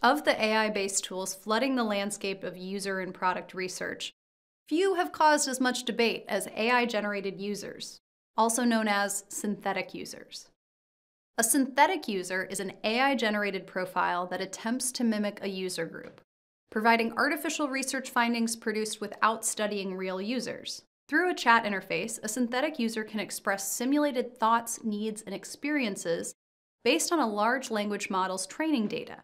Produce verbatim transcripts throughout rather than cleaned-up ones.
Of the A I-based tools flooding the landscape of user and product research, few have caused as much debate as A I-generated users, also known as synthetic users. A synthetic user is an A I-generated profile that attempts to mimic a user group, providing artificial research findings produced without studying real users. Through a chat interface, a synthetic user can express simulated thoughts, needs, and experiences based on a large language model's training data.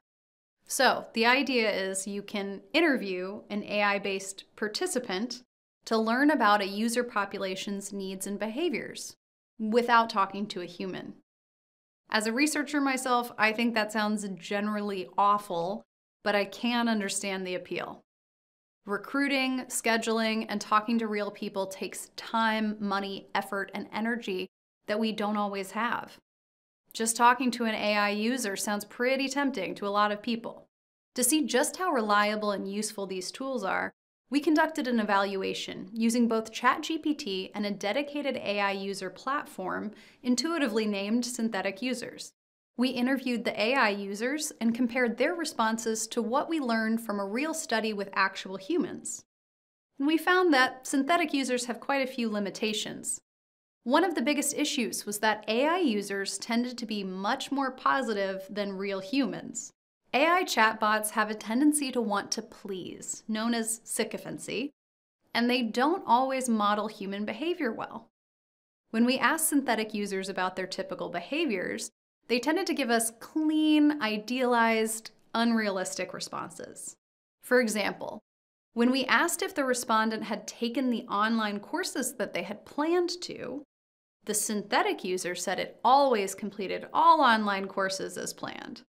So, the idea is you can interview an A I-based participant to learn about a user population's needs and behaviors without talking to a human. As a researcher myself, I think that sounds generally awful, but I can understand the appeal. Recruiting, scheduling, and talking to real people takes time, money, effort, and energy that we don't always have. Just talking to an A I user sounds pretty tempting to a lot of people. To see just how reliable and useful these tools are, we conducted an evaluation using both ChatGPT and a dedicated A I user platform intuitively named Synthetic Users. We interviewed the A I users and compared their responses to what we learned from a real study with actual humans. And we found that synthetic users have quite a few limitations. One of the biggest issues was that A I users tended to be much more positive than real humans. A I chatbots have a tendency to want to please, known as sycophancy, and they don't always model human behavior well. When we asked synthetic users about their typical behaviors, they tended to give us clean, idealized, unrealistic responses. For example, when we asked if the respondent had taken the online courses that they had planned to, the synthetic user said it always completed all online courses as planned.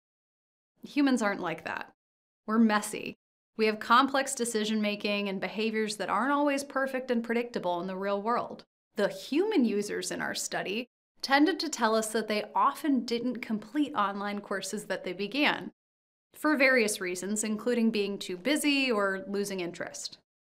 Humans aren't like that. We're messy. We have complex decision-making and behaviors that aren't always perfect and predictable in the real world. The human users in our study tended to tell us that they often didn't complete online courses that they began, for various reasons, including being too busy or losing interest.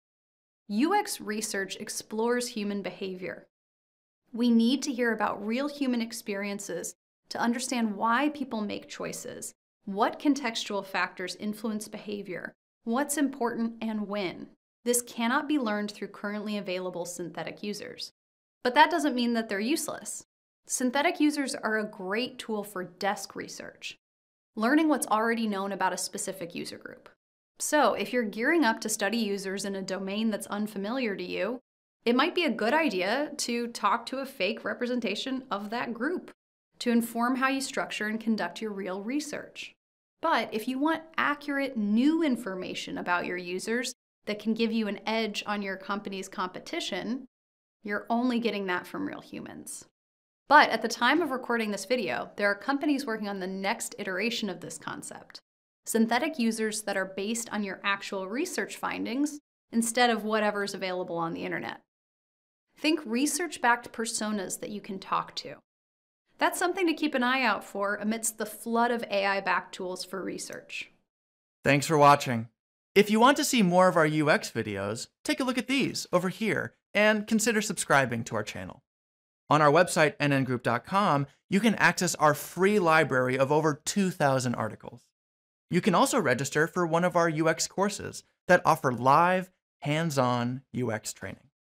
U X research explores human behavior. We need to hear about real human experiences to understand why people make choices, what contextual factors influence behavior, what's important, and when. This cannot be learned through currently available synthetic users. But that doesn't mean that they're useless. Synthetic users are a great tool for desk research, learning what's already known about a specific user group. So if you're gearing up to study users in a domain that's unfamiliar to you, it might be a good idea to talk to a fake representation of that group to inform how you structure and conduct your real research. But if you want accurate, new information about your users that can give you an edge on your company's competition, you're only getting that from real humans. But at the time of recording this video, there are companies working on the next iteration of this concept, synthetic users that are based on your actual research findings instead of whatever's available on the internet. Think research-backed personas that you can talk to. That's something to keep an eye out for amidst the flood of A I-backed tools for research. Thanks for watching. If you want to see more of our U X videos, take a look at these over here and consider subscribing to our channel. On our website, N N group dot com, you can access our free library of over two thousand articles. You can also register for one of our U X courses that offer live, hands-on U X training.